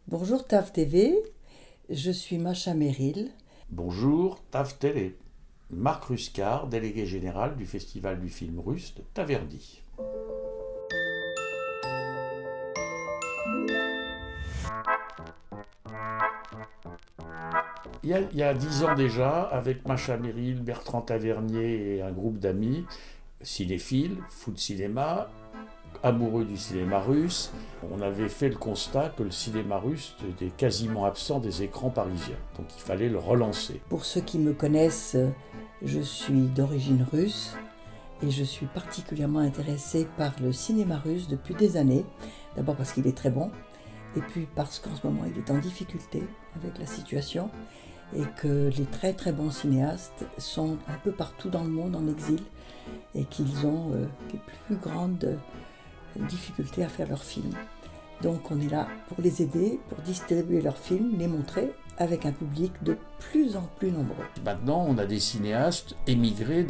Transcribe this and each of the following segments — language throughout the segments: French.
Bonjour TAF TV, je suis Macha Merrill. Bonjour, TAF Télé. Marc Ruscard, délégué général du Festival du film russe de Taverny. Il y a 10 ans déjà, avec Macha Merrill, Bertrand Tavernier et un groupe d'amis, cinéphiles, foot cinéma, amoureux du cinéma russe, on avait fait le constat que le cinéma russe était quasiment absent des écrans parisiens. Donc il fallait le relancer. Pour ceux qui me connaissent, je suis d'origine russe et je suis particulièrement intéressée par le cinéma russe depuis des années. D'abord parce qu'il est très bon et puis parce qu'en ce moment il est en difficulté avec la situation et que les très très bons cinéastes sont un peu partout dans le monde en exil et qu'ils ont les plus grandes difficultés à faire leurs films. Donc on est là pour les aider, pour distribuer leurs films, les montrer avec un public de plus en plus nombreux. Maintenant, on a des cinéastes émigrés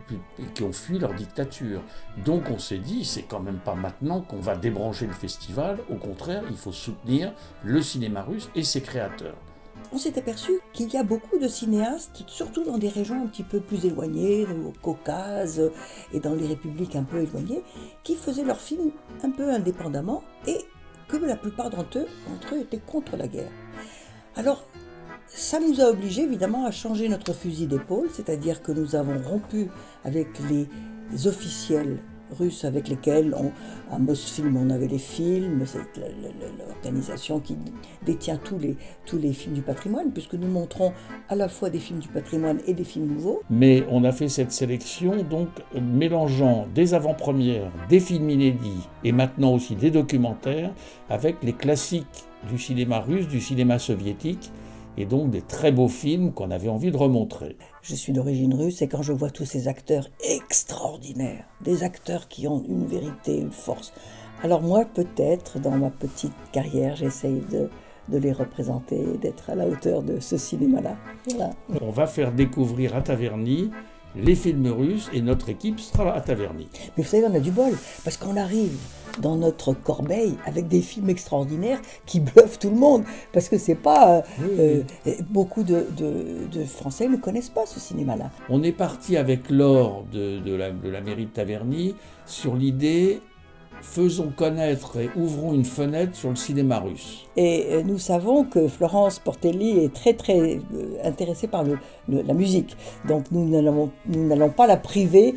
qui ont fui leur dictature. Donc on s'est dit, c'est quand même pas maintenant qu'on va débrancher le festival. Au contraire, il faut soutenir le cinéma russe et ses créateurs. On s'est aperçu qu'il y a beaucoup de cinéastes, surtout dans des régions un petit peu plus éloignées, au Caucase et dans les républiques un peu éloignées, qui faisaient leurs films un peu indépendamment et que la plupart d'entre eux étaient contre la guerre. Alors, ça nous a obligés évidemment à changer notre fusil d'épaule, c'est-à-dire que nous avons rompu avec les officiels russes avec lesquels à Mosfilm on avait les films, c'est l'organisation qui détient tous les films du patrimoine, puisque nous montrons à la fois des films du patrimoine et des films nouveaux. Mais on a fait cette sélection donc mélangeant des avant-premières, des films inédits et maintenant aussi des documentaires avec les classiques du cinéma russe, du cinéma soviétique, et donc des très beaux films qu'on avait envie de remontrer. Je suis d'origine russe et quand je vois tous ces acteurs extraordinaires, des acteurs qui ont une vérité, une force, alors moi peut-être dans ma petite carrière j'essaye de les représenter, d'être à la hauteur de ce cinéma-là. Voilà. On va faire découvrir à Taverny les films russes et notre équipe sera à Taverny. Mais vous savez, on a du bol, parce qu'on arrive dans notre corbeille avec des films extraordinaires qui bluffent tout le monde, parce que c'est pas... beaucoup de Français ne connaissent pas ce cinéma-là. On est parti avec Laure de la mairie de Taverny sur l'idée faisons connaître et ouvrons une fenêtre sur le cinéma russe. Et nous savons que Florence Portelli est très très intéressée par la musique. Donc nous n'allons pas la priver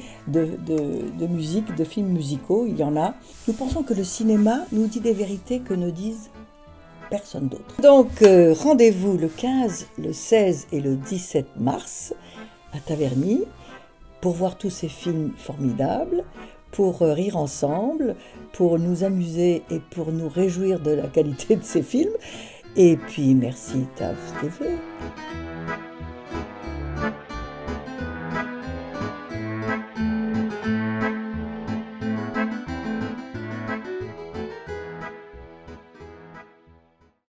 de musique, de films musicaux, il y en a. Nous pensons que le cinéma nous dit des vérités que ne disent personne d'autre. Donc rendez-vous le 15, le 16 et le 17 mars à Taverny pour voir tous ces films formidables, pour rire ensemble, pour nous amuser et pour nous réjouir de la qualité de ces films. Et puis merci TAF TV.